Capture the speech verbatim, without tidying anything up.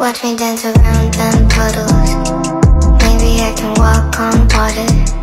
Watch me dance around them puddles. Maybe I can walk on water.